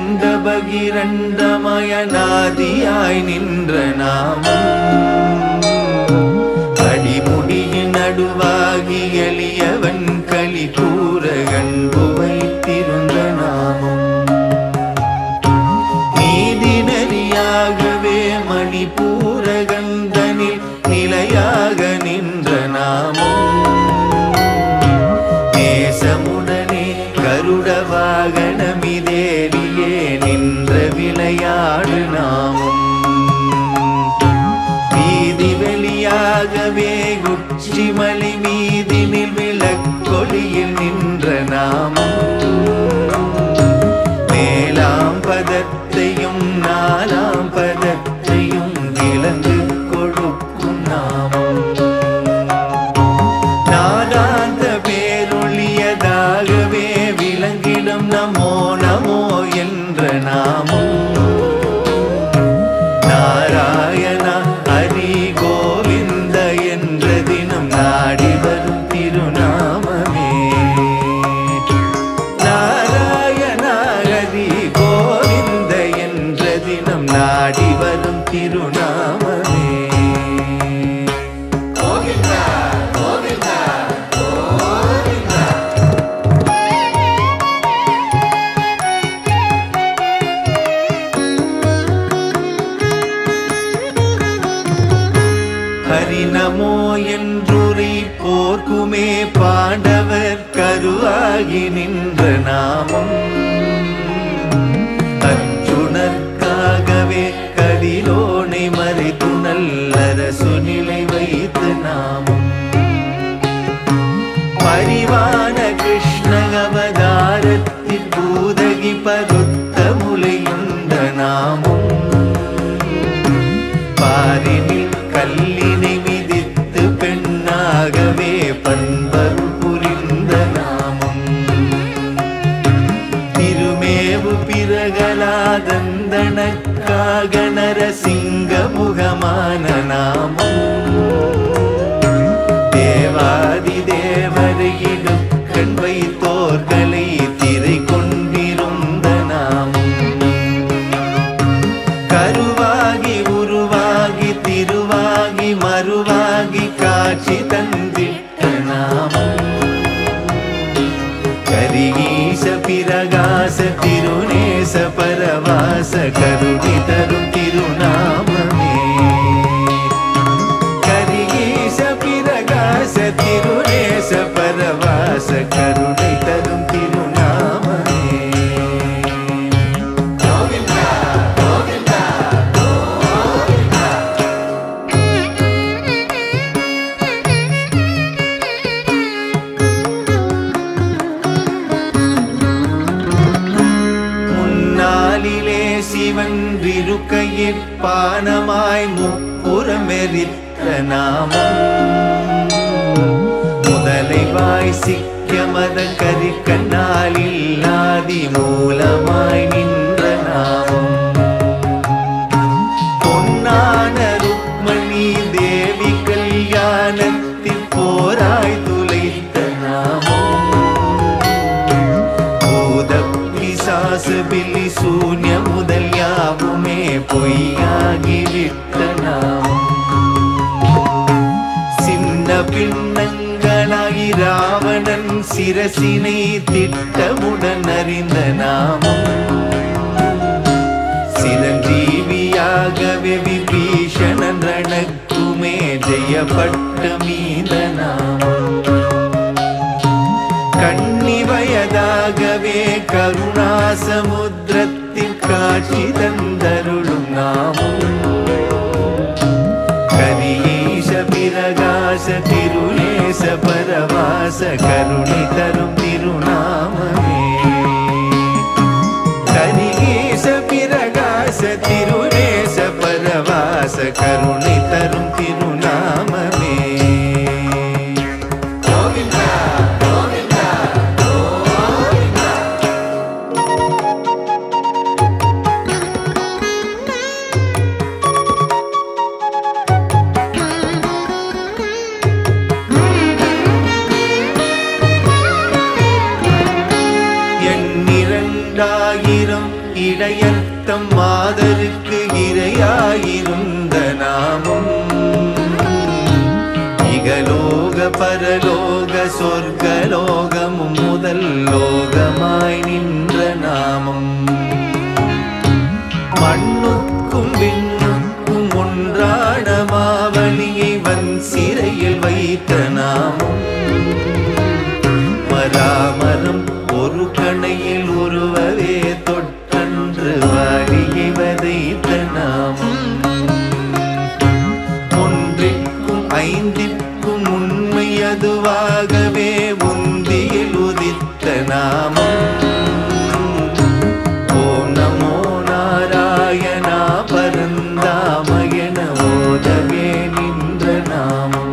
அண்ட பகிரண்டமயனாதியாய் நின்ற நாமம் அடிமுடியின் நடுவாகி எளியவன் களி கூற கண்பு வைத்திருந்த நாமம் நீதி நெறியாகவே மணிபூரகந்தனில் நிலையாக நின்ற நாமம் நேசமுடனே கருட வாகனமிதேறியே நின்ற விளையாடு நாமம் வீதி வெளியாகவே உச்சிமலை மீதினில் விளக்கொளியில் நின்ற நாமம் மேலாம் பதத்தையும் நாலாம் பதத்தையும் விளங்கு கொடுக்கும் நாமம் நாதாந்த பேரொழியதாகவே விளங்கிடும் நமோ நமோ என்ற நாமம் நாராயண ஹரி கோவிந்த என்ற தினம் நாடி வரும் திருநாமமே நாராயண ஹரி கோவிந்த என்ற தினம் நாடி வரும் திருநாமமே கோவிந்தா கோவிந்தா கோவிந்தா ஹரி நமோ என்றுரை போர்க்குமே பாண்டவர் கருவாகி நின்ற நாமம் அர்ஜுனர்க்காகவே கடிலோனை மறைத்து நல்லரசு நிலை வைத்த நாமம் பரிவான கிருஷ்ண அவதாரத்தில் பூதகி பருத்த முலையுண்ட நாமம் பாரினில் கல்லினை மிதித்து பெண்ணாகவே பண்பருள் புரிந்த நாமம் திருமேவு பிரகலாதந்தனக்காக நரசிங்க முகமான நாமம் தேவாதி தேவரையிடும் கண் வைத்தோர்களை திரை கொண்டிருந்த நாமம் கருவாகி உருவாகி திருவாகி மறுவாகி காட்சி தந்திட்ட நாமம் கரிகீச பிரகாச திருநேச பரவாச கருணி தரும் திருநாமமே கரிகீச பிரகாச திருநேச பரவாச கருணை தரும் திருநாமமே கோவிந்தா கோவிந்தா கோவிந்தா முன்னாளிலே சிவன் இருக்கையிற் பானமாய் முப்புறமெரித்த நாமம் முதலைவாய் சிக்க மத கரிக்கண்ணாலில் ஆதி மூலமாய் நின்ற நாமம் பொன்னான ருக்மணி தேவி கல்யாணத்தில் போராய் துளைத்த நாமம் பூத பிசாசு பில்லி சூன்ய முதல் யாவுமே பொய்யாகிவிட்ட நாமம் சின்ன பின்னங்களாகி ராவணன் சிரசினை திட்டமுடன் அறிந்த நாமம் சிரஞ்சீவியாகவே விபீஷணன் ரணக்குமே ஜெயப்பட்ட மீத நாமம் கண்ணி வயதாகவே கருணாசமுத்திரத்தில் காட்சி தந்தருளும் நாமம் கரியீச பிரகாச திருநேச பரவாச கருணை தரும் திருநாமமே கரியீச பிரகாச திருநேச பரவாச கருணை தரும் திருநாமமே கோவிந்தா கோவிந்தா கோவிந்தா இடையர்த்தம் மாதருக்கு இரையாயிருந்த நாமம் இகலோக பரலோக சொர்க்கலோகமும் முதல் லோகமாய் நின்ற நாமம் மண்ணுக்கும் விண்ணுக்கும் ஒன்றான மாவலியை வன் சிறையில் வைத்த நாமம் மராமரம் ஒரு கணையில் ஒருவரே தொட்டன்று வாரியை வதைத்த நாமம் ஒன்றிற்கும் ஐந்திற்கும் உண்மை அதுவாகவே உந்தியில் உதித்த நாமம் ஓம் நமோ நாராயணா பரந்தாமயன ஓதவே நின்ற நாமம்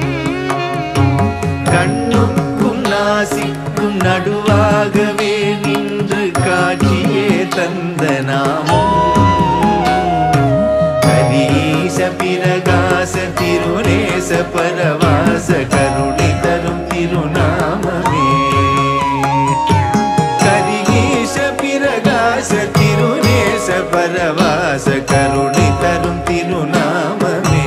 கண்ணுக்கும் நாசிக்கும் நடுவாகவே நின்று காட்சியே தந்த நாமம் கரீச பிரகாச திருநேச பரவாச கருணை தரும் திருநாமமே கரீச பிரகாச திருநேச பரவாச கருணை தரும் திருநாமமே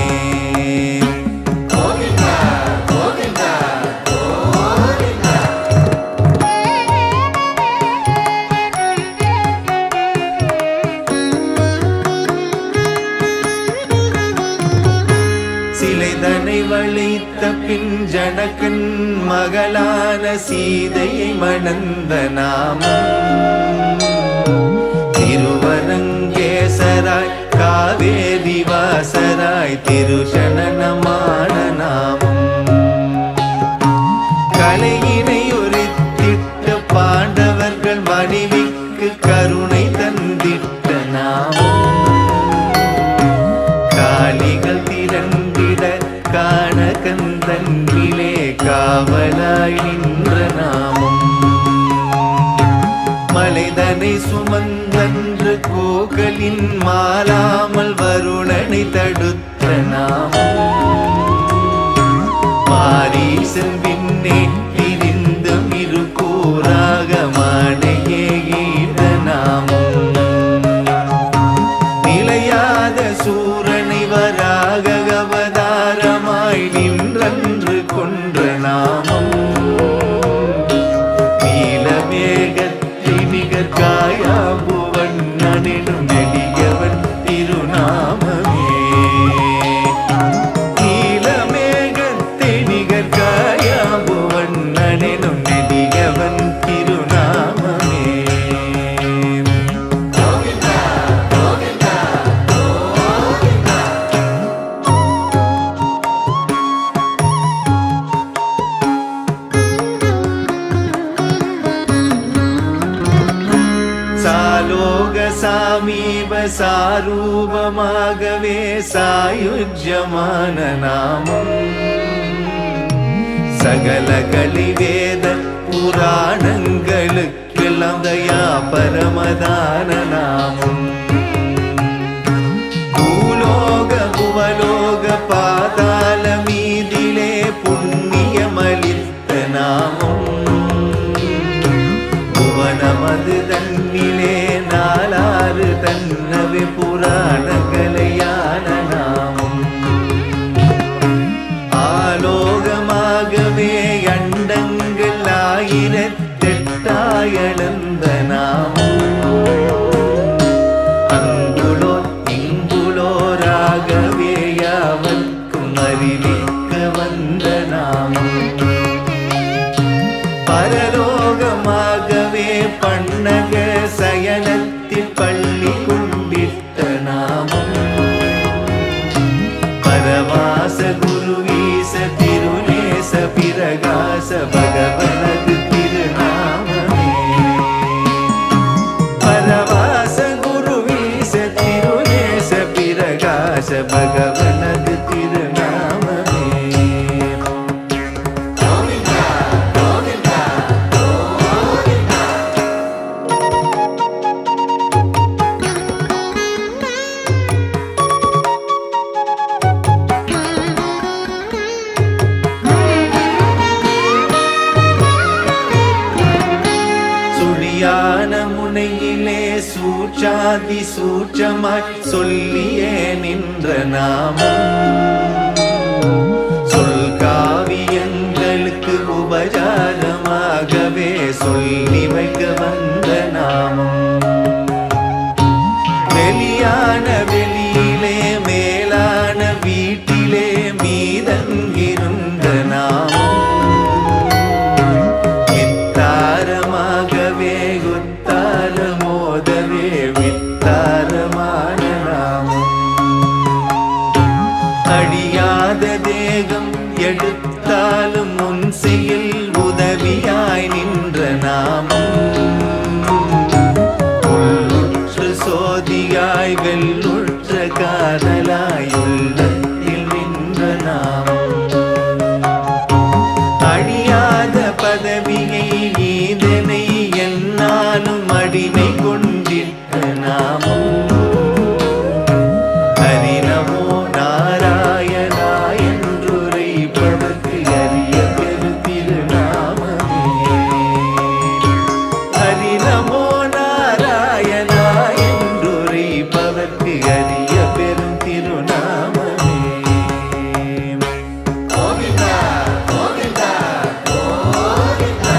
சிலைதனை வளைத்த பின் ஜனகன் மகளான சீதையை மணந்த நாமம் திருவரங்கேசராய் காவேரி வாசராய் திருஷனனமான நாமம் கலையினை உரித்திட்ட பாண்டவர்கள் மனைவிக்கு கருணை தந்திட்ட நாமம் காளிகள் திரண்டிட காணகந்தன்னிலே காவலாய் நின்ற நாமம் மலைதனை சுமந்தன்று கோகலின் மாலாமல் வருணனை தடுத்த நாமம் பாரீசன் பின்னே திரிந்தும் இரு கூறாக மானையே ஈட நாமம் நிலையாத சூரனை வராக அவதாரமாய் நின்றன்று கொன்ற நாமம் நீலமேகத்தை நிகர் காயாம்புவண்ணனும் நெடியவன் திருநாமமே நீலமேகத்தை நிகர் காயாம்புவண்ணனும் நெடியவன் திருநாமமே சாலோக சாமீப சாரூபமாகவே சாயுஜ்யமான நாமம் சகல கலிவேத புராணங்களுக்கெல்லாம் தயா பரமதான நாமம் பூலோக புவலோக பாதாள மீதிலே புண்ணியமளித்த நாமம் புவனமது தன்னிலே நாலாறு தன்னவே புராண கலையான நாமம் ஆலோகமாகவே அண்டங்கள் ஆயிரத்தெட்டாயளந்த நாமம் அங்குளோ இங்குளோராகவே யாவர்க்கும் அறிவிக்க வந்த நாமம் பரலோகமாகவே பன்னக சயனத்தில் பள்ளி கொண்டிட்ட நாமம் பரவாச குருவீச திருநேச பிரகாச பகவனது திருநாமமே பரவாச குருவீச திருநேச பிரகாச பகவனது திருநாமமே சூட்சாதி சூட்சமாய் சொல்லியே நின்ற நாமம் சொல் காவியங்களுக்கு உபசாரமாகவே சொல்லி வைக்க வந்த நாமம் வெளியான வெளியிலே மேலான வீட்டிலே மீதங்கிருந்த நாமம் வித்தாரமாகவே குத்தார மோதவே வித்தாரமான நாமம் அடியாத தேகம் எடுத்தாலும் முன் செயல் உதவியாய் நின்ற நாமம் சோதியாய் வெல்லுற்ற காதலாய் உள்ளத்தில் நின்ற நாமம் அழியாத பதவியை நீதனை என்னாலும் அடிமை கொண்டிட்ட நாமம் ஹரி நமோ நாராயணா என்றுரைப்பதற்கு அரிய பெரு திருநாமமே ஹரி நமோ நாராயணா என்றுரைப்பதற்கு அரிய பெரும் திருநாமமே கோவிந்தா கோவிந்தா கோவிந்தா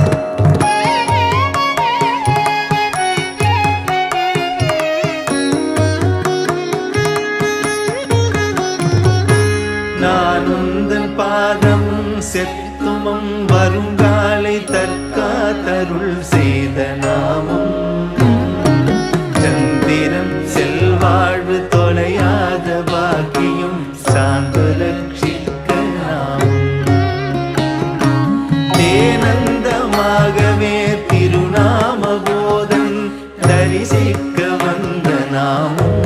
நான் உந்தன் பாதம் செத்துமம் வருங்காலை தற்காத்தருள் செய்த நாமம் சந்திரம் செல்வாழ்வு தொலையாத பாக்கியும் சாந்து ரட்சிக்க நாமம் தேனந்தமாகவே திருநாம போதன் தரிசிக்க வந்த நாமம்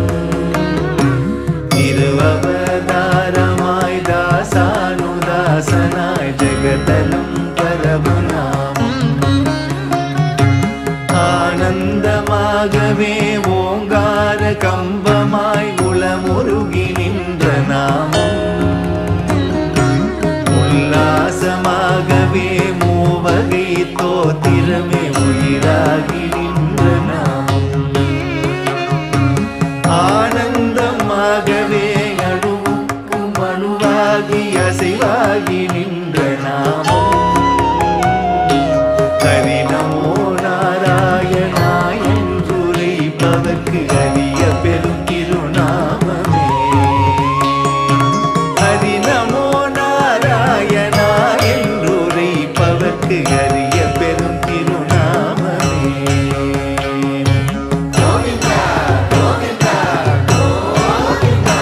திருவவதாரமாய் தாசானுதாசனாய் ஜெகதலம் பரமநாமம் ஆனந்தமாகவே ஓங்கார கம்பமாய் உளமுருகி நின்ற நாமம் உல்லாசமாகவே மூவகை தோத்திரமே உயிராகி நின்ற நாமம் ஆனந்தமாகவே அணுவுக்கு மணுவாகி அசைவாகி நின்ற நாமம் ஹரி நமோ நாராயணா என்றுரைப்பதற்கு அரிய பெரும் திருநாமமே ஹரி நமோ நாராயணா என்றுரைப்பதற்கு அரிய பெரும் திருநாமமே கோவிந்தா கோவிந்தா கோவிந்தா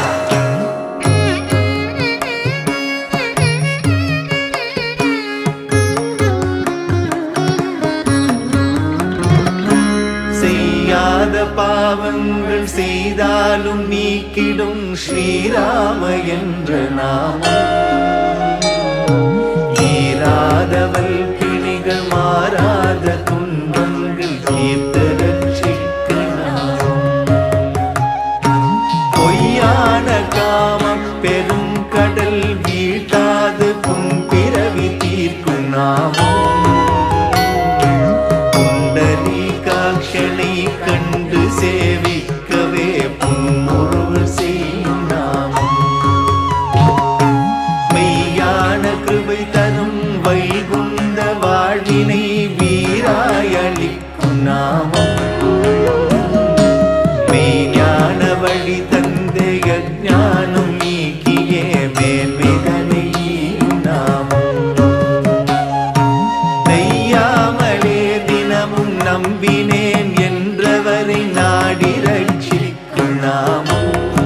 செய்யாத பாவங்கள் செய்தாலும் நீக்கிடும் ஸ்ரீராம என்ற நாமம் ஈராதவல் பிணிகள் மாறாத துன்பங்கள் தீர்த்து ரட்சிக்க நாமம் பொய்யான காமம் பெரும் கடல் வீட்டாது புன்பிறவி தீர்க்கும் நாமம் புண்டரீகாட்சனை கண்டு சேவிக்கவே புன்முருள் செய்யும் நாமம் மெய்யான கிருபை தரும் வைகுந்த வாழ்வினை வீராயளிக்கும் நாமம் மெய்ஞான வழி தந்தை அஞ்ஞானம் நீக்கியே மேன்மைதனை நாமம் நெய்யாமலே தினமும் நம்பினேன் என்றவரை நாடி ரட்சிக்கும் நாமம்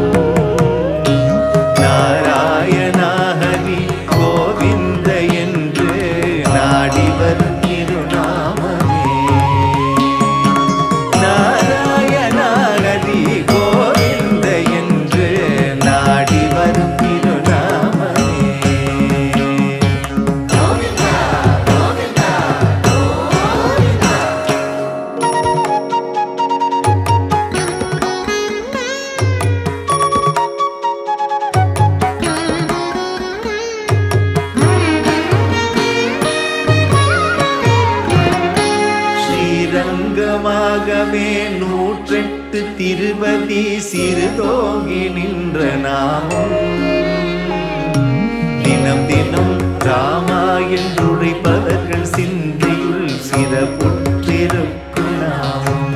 நாராயணா ஹரி கோவிந்த என்று நாடி வரும் திருநாமமே நாராயணா ஹரி கோவிந்த என்று நாடி வரும் திருநாமமே கோவிந்தா கோவிந்தா கோவிந்தா நூற்றெட்டு திருபதி சிறுதோங்கி நின்ற நாமம் தினம் தினம் ராமா என்றுரைப்பவர்கள் சிந்தையுள் சிறப்புற்றிருக்கும் நாமம்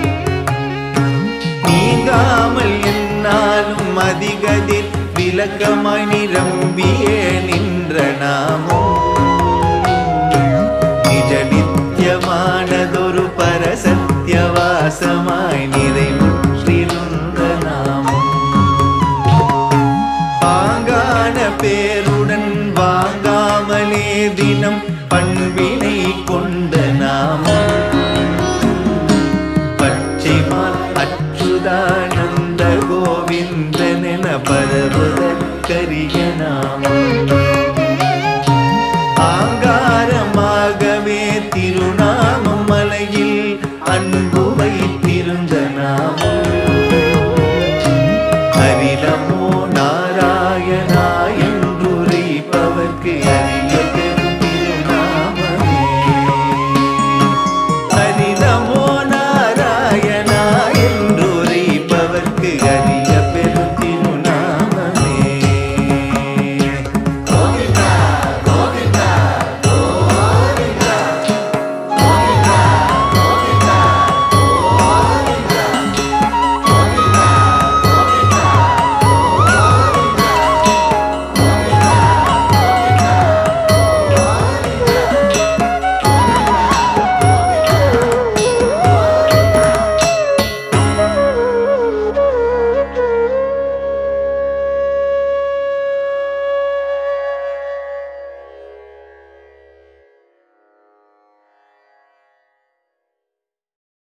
நீங்காமல் என்னாலும் அதிகதில் விளக்கமாய் நிரம்பியே நின்ற நாமம் நிஜ நித்தியமானதொரு பரசத்தியவாசமாய் நிறைவுற்றிருந்த நாமம் பாங்கான பேருடன் வாங்காமலே தினம் பண்பினை கொண்ட நாமம் பச்சைமால் அச்சுதானந்த கோவிந்தனென பரவுதற்கரிய நாமம் ஆங்காரமாகவே திருநாமம் மலையில் அன்பு வைத்திருந்த நாமம்